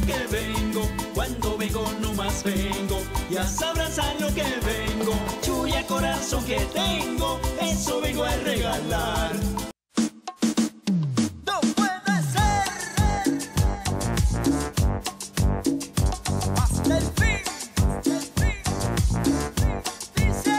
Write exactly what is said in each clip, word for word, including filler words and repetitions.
que vengo, cuando vengo no más vengo, ya sabrás a lo que vengo, chulla corazón que tengo, eso vengo a regalar. No puede ser, hasta el fin, el fin, dice.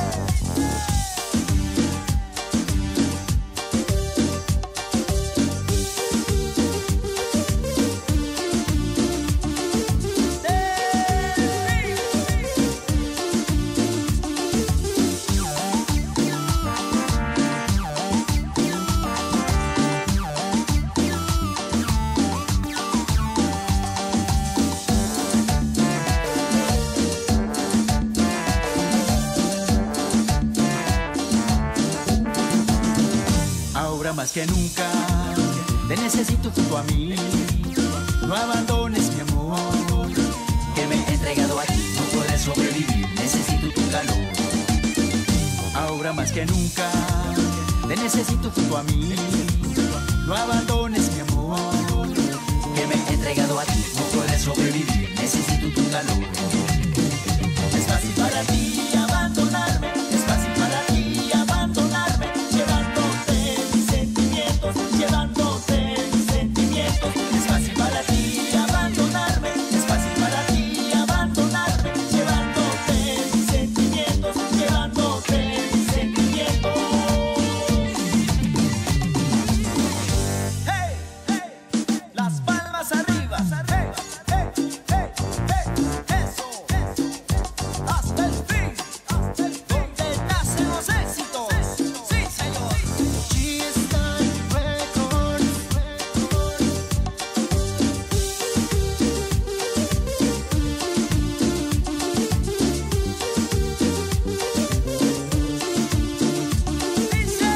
Ahora más que nunca te necesito junto a mí, no abandones mi amor, que me he entregado a ti, no podré sobrevivir, necesito tu calor. Ahora más que nunca te necesito junto a mí, no abandones mi amor, que me he entregado a ti, no podré sobrevivir, necesito tu calor. Es fácil para ti abandonarme, es fácil para ti abandonarme, llevándote mis sentimientos, llevándote mis sentimientos. Es fácil para ti abandonarme, es fácil para ti abandonarme, llevándote mis sentimientos, llevándote mis sentimientos. Hey, hey, las palmas arriba, hey, hey, hey, hey, eso, hasta el fin, hasta el fin, donde nacen los éxitos, sí señor. G-Style Records. Dice.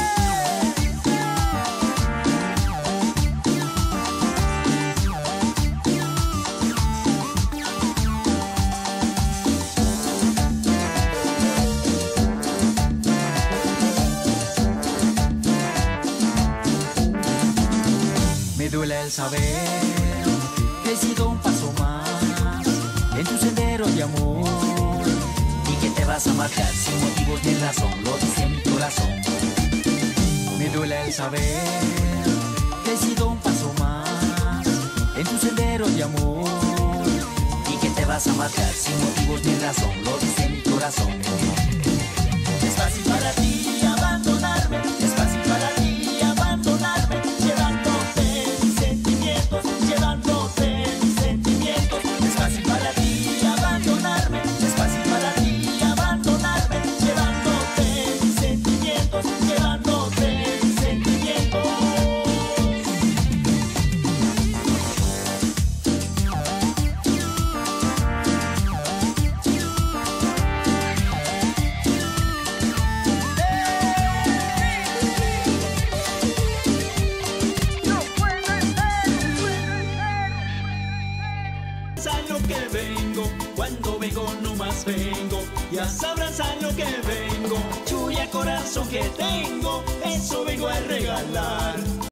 Me duele el saber que he sido un paso más en tu sendero de amor y que te vas a marchar sin motivos ni razón, lo dice mi corazón. Me duele el saber que he sido un paso más en tu sendero de amor y que te vas a marchar sin motivos ni razón, lo dice mi corazón. Es fácil para ti abandonarme, es fácil para ti abandonarme, llevándote mis sentimientos, llevándote mis sentimientos. Es fácil para ti abandonarme, es fácil para ti abandonarme, llevándote mis sentimientos, llevándote mis sentimientos. A lo que vengo, cuando vengo no más vengo, ya sabrás a lo que vengo, chulla corazón que tengo, eso vengo a regalar.